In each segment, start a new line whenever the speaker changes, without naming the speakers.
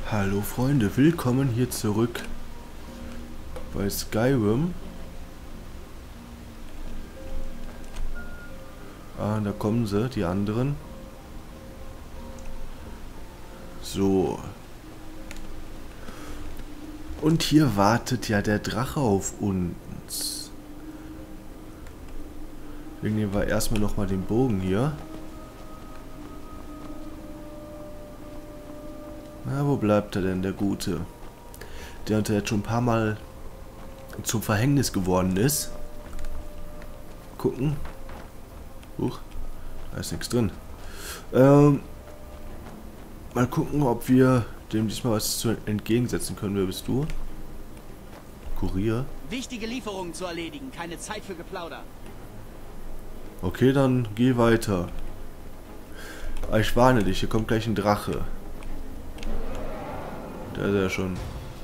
Hallo Freunde, willkommen hier zurück bei Skyrim. Ah, da kommen sie, die anderen. So. Und hier wartet ja der Drache auf uns. Deswegen nehmen wir erstmal nochmal den Bogen hier. Na, wo bleibt er denn, der Gute? Der uns jetzt schon ein paar Mal zum Verhängnis geworden ist. Gucken. Huch, da ist nichts drin. Mal gucken, ob wir dem diesmal was entgegensetzen können. Wer bist du? Kurier.
Wichtige Lieferungen zu erledigen, keine Zeit für Geplauder.
Okay, dann geh weiter. Aber ich warne dich, hier kommt gleich ein Drache. Da ist er schon.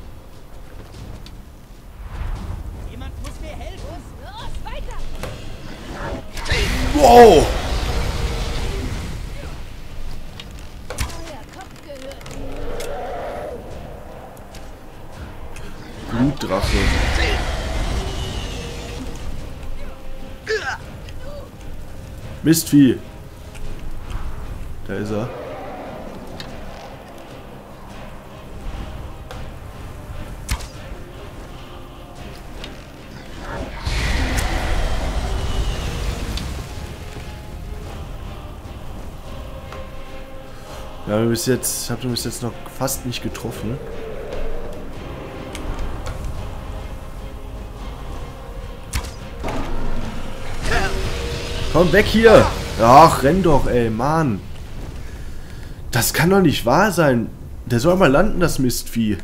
Jemand muss mir helfen.
Los, weiter!
Wow!
Euer Kopf gehört.
Blutdrache. Mistvieh. Da ist er. Ja, bis jetzt, ich habe bis jetzt noch fast nicht getroffen. Komm weg hier! Ach, renn doch, ey, Mann! Das kann doch nicht wahr sein! Der soll mal landen, das Mistvieh!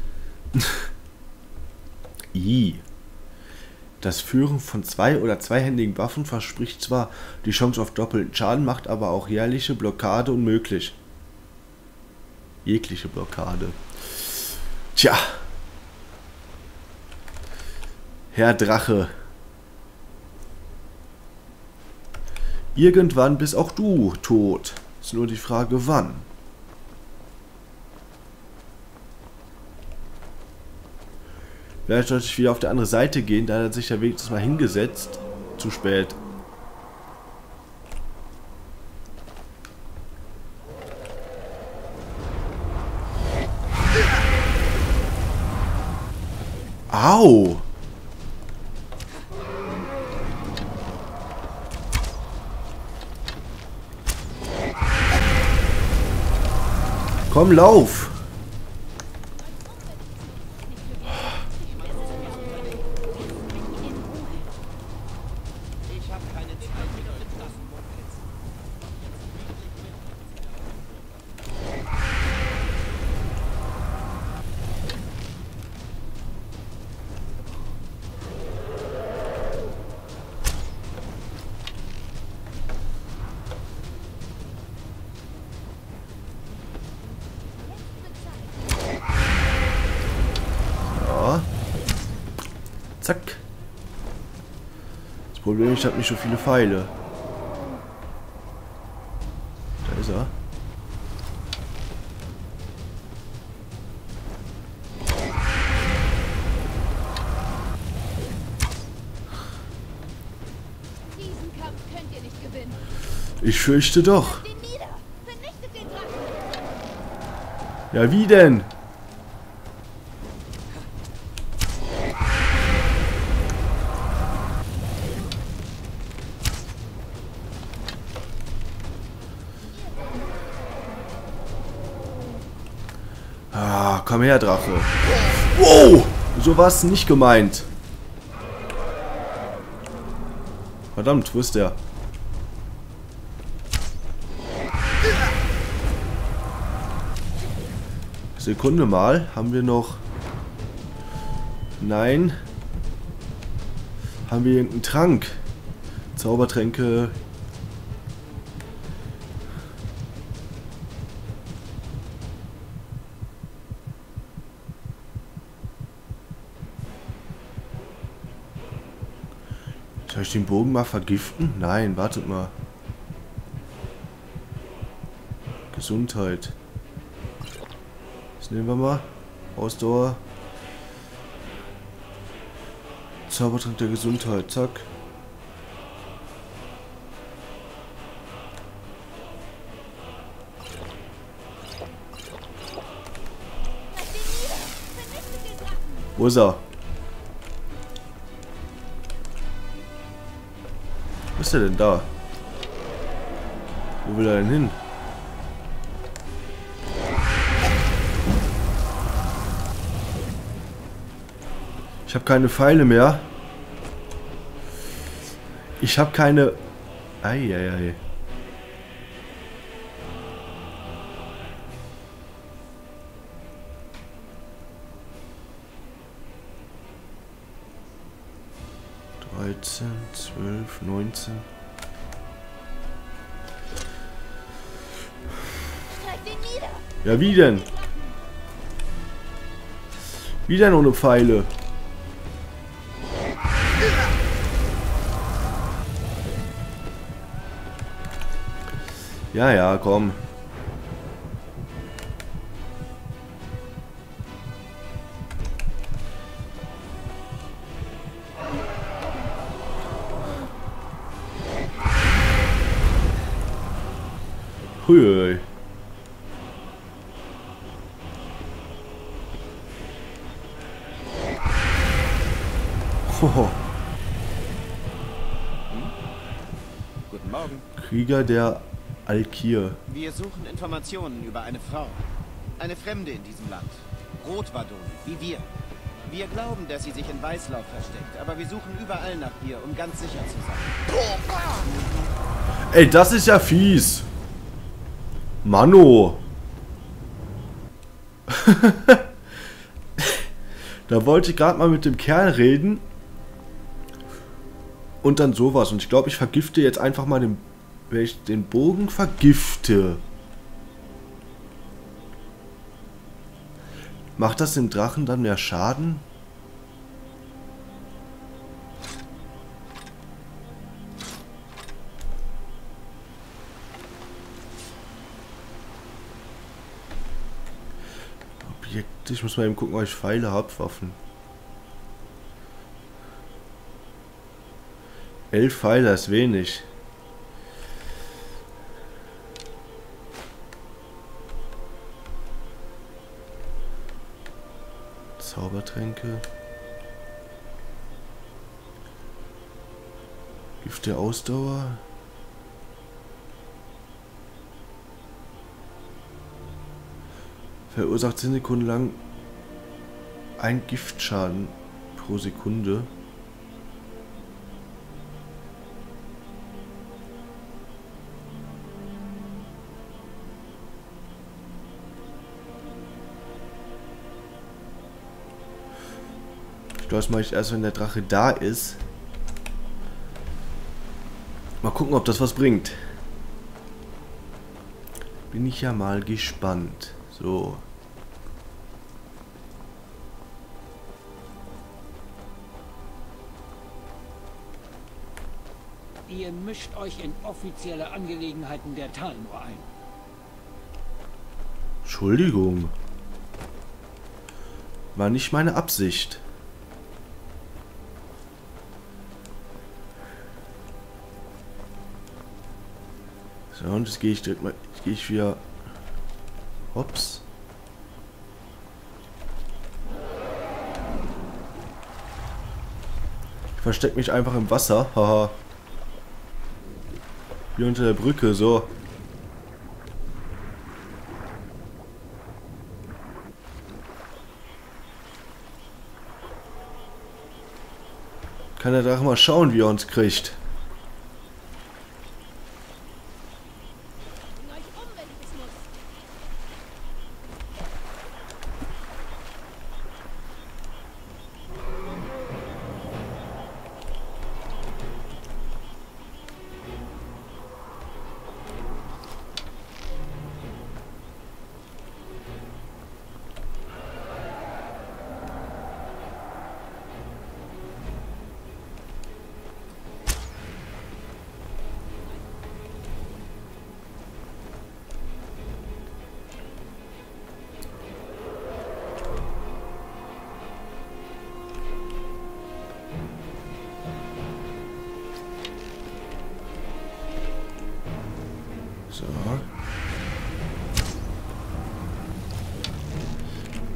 I. Das Führen von zwei- oder zweihändigen Waffen verspricht zwar die Chance auf doppelten Schaden, macht aber auch jährliche Blockade unmöglich. Jegliche Blockade. Tja. Herr Drache. Irgendwann bist auch du tot. Ist nur die Frage, wann. Vielleicht sollte ich wieder auf die andere Seite gehen, da hat sich der Weg mal hingesetzt. Zu spät. Au! Komm, lauf!
Ich habe keine Zeit für das Mundwitz.
Ja. Zack. Das Problem ist, ich habe nicht so viele Pfeile. Da ist er.
Diesen Kampf könnt ihr nicht gewinnen.
Ich fürchte doch.
Den nieder! Vernichtet den Drachen!
Ja, wie denn? Ah, komm her, Drache. Wow! So war es nicht gemeint. Verdammt, wo ist der? Sekunde mal, haben wir noch... Nein. Haben wir irgendeinen Trank? Zaubertränke... Soll ich den Bogen mal vergiften? Nein, wartet mal. Gesundheit. Das nehmen wir mal. Ausdauer. Zaubertrank der Gesundheit. Zack. Wo ist er? Wo ist er denn da? Wo will er denn hin? Ich habe keine Pfeile mehr. Ich habe keine... Eieiei. ...13, 12, 19... Ja, wie denn? Wie denn ohne Pfeile? Ja, ja, komm. Hui. Hoho.
Guten Morgen.
Krieger der Alkir.
Wir suchen Informationen über eine Frau. Eine Fremde in diesem Land. Rotwadone, wie wir. Wir glauben, dass sie sich in Weißlauf versteckt, aber wir suchen überall nach ihr, um ganz sicher zu sein.
Ey, das ist ja fies. Mano. Da wollte ich gerade mal mit dem Kerl reden. Und dann sowas. Und ich glaube, ich vergifte jetzt einfach mal den... Wenn ich den Bogen vergifte. Macht das dem Drachen dann mehr Schaden? Objekte. Ich muss mal eben gucken, ob ich Pfeile habe. Waffen. 11 Pfeile ist wenig. Zaubertränke. Gift der Ausdauer. Verursacht 10 Sekunden lang ein Giftschaden pro Sekunde. Das mache ich erst, wenn der Drache da ist. Mal gucken, ob das was bringt. Bin ich ja mal gespannt. So.
Ihr mischt euch in offizielle Angelegenheiten der Talnor ein.
Entschuldigung. War nicht meine Absicht. So, und jetzt gehe ich direkt mal. Jetzt gehe ich wieder. Hops. Ich verstecke mich einfach im Wasser. Haha. Hier unter der Brücke, so. Kann der Drache mal schauen, wie er uns kriegt.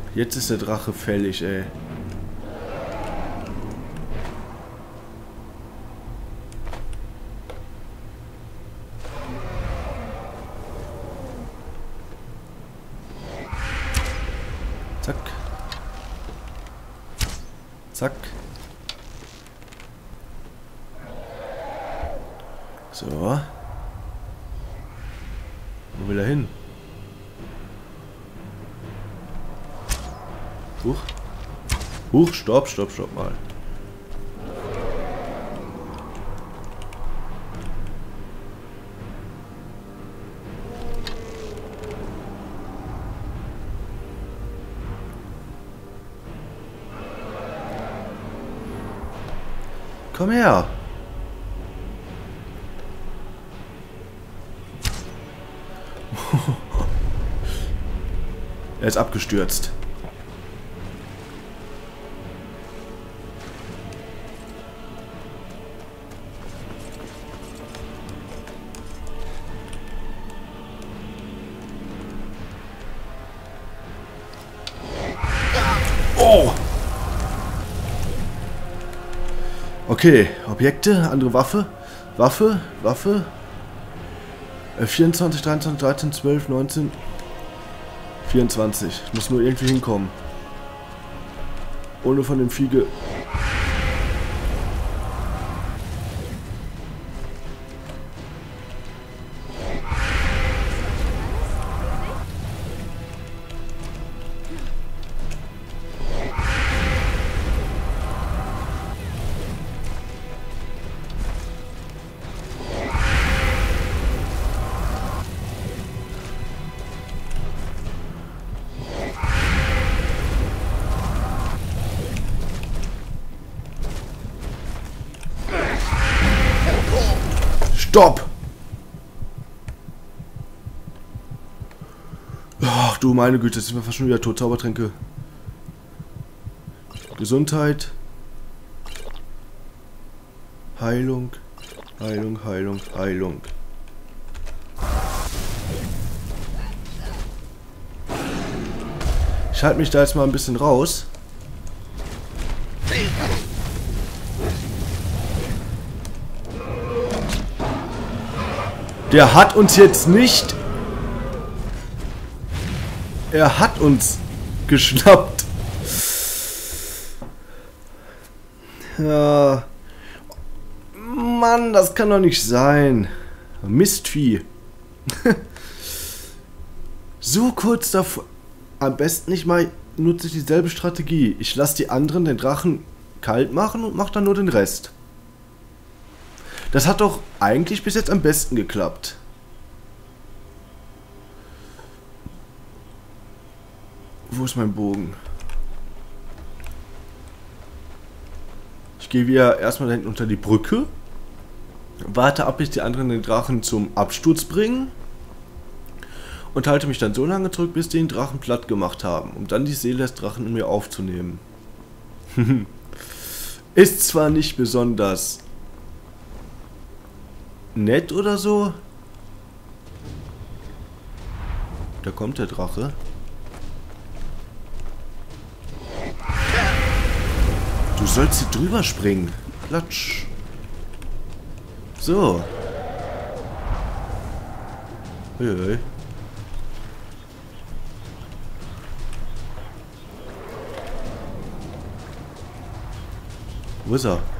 Jetzt ist der Drache fällig, ey. Zack. Zack. So. Wo will er hin? Huch. Huch, stopp mal. Komm her. Er ist abgestürzt. Oh! Okay, Objekte, andere Waffe. Waffe. 24, 23, 13, 12, 19... 24. Ich muss nur irgendwie hinkommen. Ohne von dem Vieh Stopp! Ach du meine Güte, jetzt sind wir fast schon wieder tot. Zaubertränke. Gesundheit. Heilung. Heilung. Ich halte mich da jetzt mal ein bisschen raus. Der hat uns jetzt nicht... Er hat uns geschnappt. Ja. Mann, das kann doch nicht sein. Mistvieh. So kurz davor... Am besten nicht mal nutze ich dieselbe Strategie. Ich lasse die anderen den Drachen kalt machen und mache dann nur den Rest. Das hat doch eigentlich bis jetzt am besten geklappt. Wo ist mein Bogen? Ich gehe wieder erstmal da hinten unter die Brücke. Warte ab, bis die anderen den Drachen zum Absturz bringen. Und halte mich dann so lange zurück, bis die den Drachen platt gemacht haben. Um dann die Seele des Drachen in mir aufzunehmen. Ist zwar nicht besonders... nett oder so. Da kommt der Drache. Du sollst hier drüber springen. Klatsch. So. Hey. Wo ist er?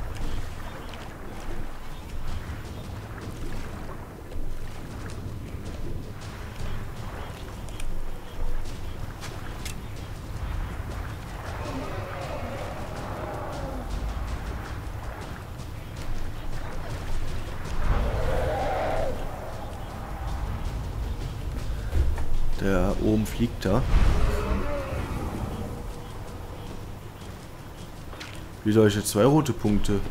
Der oben fliegt da. Wie soll ich jetzt 2 rote Punkte?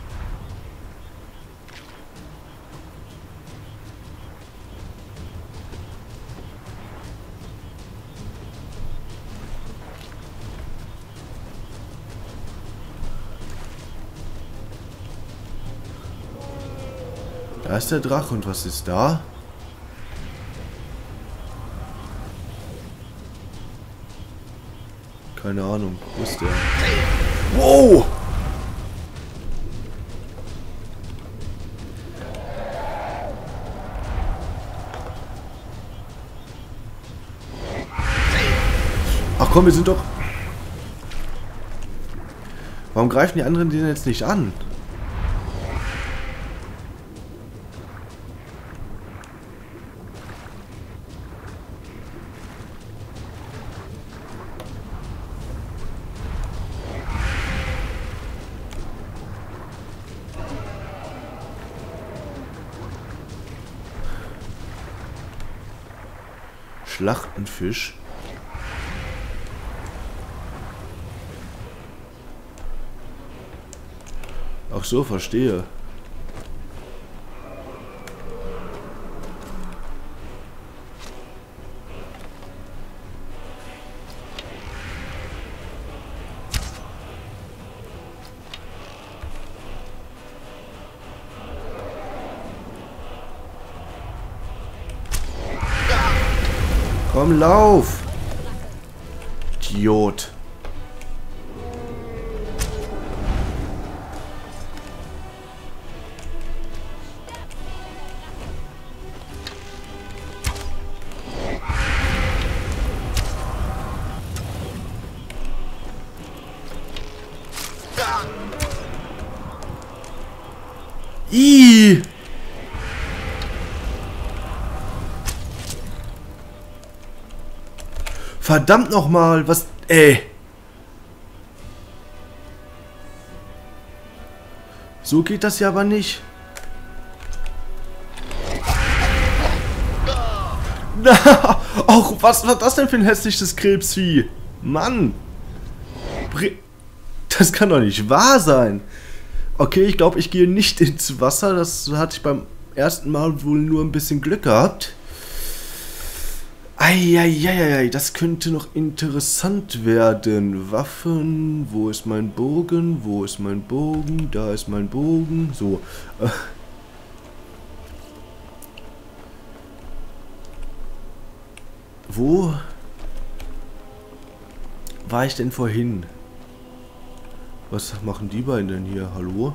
Da ist der Drache und was ist da? Keine Ahnung. Wo ist der? Wow! Ach komm, wir sind doch... Warum greifen die anderen den jetzt nicht an? Schlachtenfisch. Ach so, verstehe. Komm, lauf! Idiot. Ih! Verdammt nochmal, was... Ey! So geht das ja aber nicht. Auch was war das denn für ein hässliches Krebsvieh? Mann! Das kann doch nicht wahr sein. Okay, ich glaube, ich gehe nicht ins Wasser. Das hatte ich beim ersten Mal wohl nur ein bisschen Glück gehabt. Eieieiei, das könnte noch interessant werden. Waffen, wo ist mein Bogen? Wo ist mein Bogen? Da ist mein Bogen. So. Wo war ich denn vorhin? Was machen die beiden denn hier? Hallo?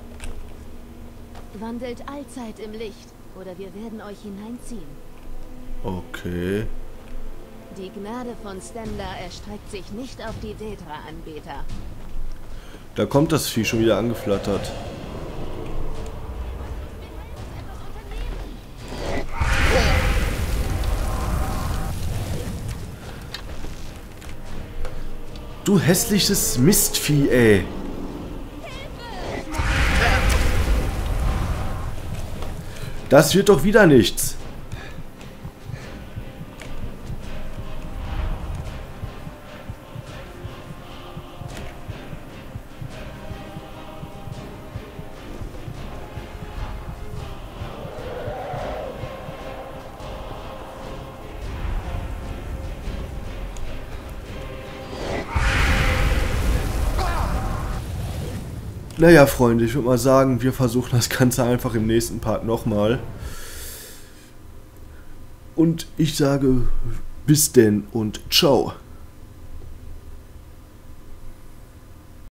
Wandelt allzeit im Licht, oder wir werden euch hineinziehen.
Okay.
Die Gnade von Stendar erstreckt sich nicht auf die Vedra-Anbeter.
Da kommt das Vieh schon wieder angeflattert. Du hässliches Mistvieh, ey. Das wird doch wieder nichts. Naja, Freunde, ich würde mal sagen, wir versuchen das Ganze einfach im nächsten Part nochmal. Und ich sage bis denn und ciao.